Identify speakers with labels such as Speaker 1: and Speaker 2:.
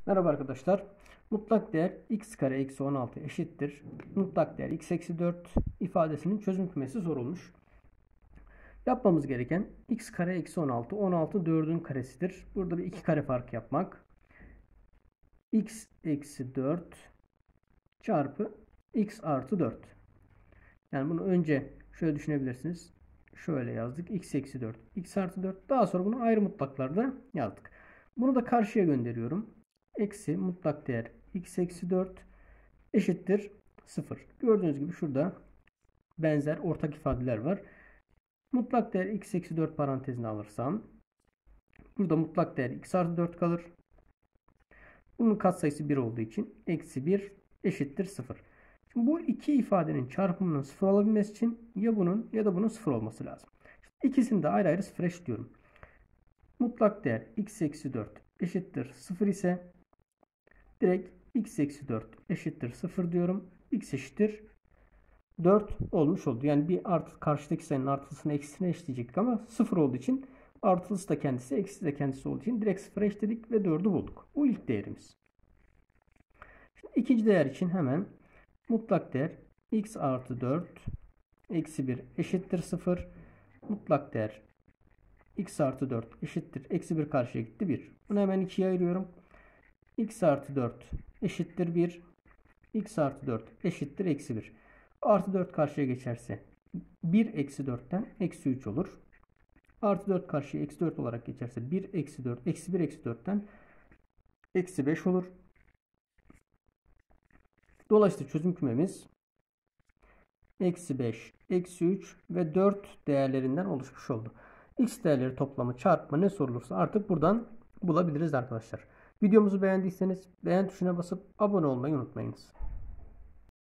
Speaker 1: Merhaba arkadaşlar. Mutlak değer x kare eksi 16 eşittir. Mutlak değer x eksi 4 ifadesinin çözüm kümesi sorulmuş. Yapmamız gereken x kare eksi 16. 16 4'ün karesidir. Burada bir 2 kare fark yapmak. X eksi 4 çarpı x artı 4. Yani bunu önce şöyle düşünebilirsiniz. Şöyle yazdık. X eksi 4. X artı 4. Daha sonra bunu ayrı mutlaklarda yazdık. Bunu da karşıya gönderiyorum. Eksi mutlak değer x eksi 4 eşittir 0. Gördüğünüz gibi şurada benzer ortak ifadeler var. Mutlak değer x eksi 4 parantezine alırsam burada mutlak değer x artı 4 kalır. Bunun katsayısı 1 olduğu için eksi 1 eşittir 0. Şimdi bu iki ifadenin çarpımının 0 olabilmesi için ya bunun ya da bunun 0 olması lazım. İkisini de ayrı ayrı 0 eşitliyorum. Mutlak değer x eksi 4 eşittir 0 ise direkt x eksi 4 eşittir 0 diyorum. X eşittir 4 olmuş oldu. Yani bir artı karşıdaki sayının artılısını eksisine eşitleyecektik ama 0 olduğu için artılısı da kendisi, eksisi de kendisi olduğu için direkt 0'a eşitledik ve 4'ü bulduk. Bu ilk değerimiz. Şimdi ikinci değer için hemen mutlak değer x artı 4 eksi 1 eşittir 0. Mutlak değer x artı 4 eşittir. Eksi 1 karşıya gitti 1. Bunu hemen 2'ye ayırıyorum. X artı 4 eşittir 1. X artı 4 eşittir eksi 1. Artı 4 karşıya geçerse 1 eksi 4'ten eksi 3 olur. Artı 4 karşıya eksi 4 olarak geçerse 1 eksi 4 eksi 1 eksi 4'ten eksi 5 olur. Dolayısıyla çözüm kümemiz eksi 5, eksi 3 ve 4 değerlerinden oluşmuş oldu. X değerleri toplamı çarpımı ne sorulursa artık buradan bulabiliriz arkadaşlar. Videomuzu beğendiyseniz beğen tuşuna basıp abone olmayı unutmayınız.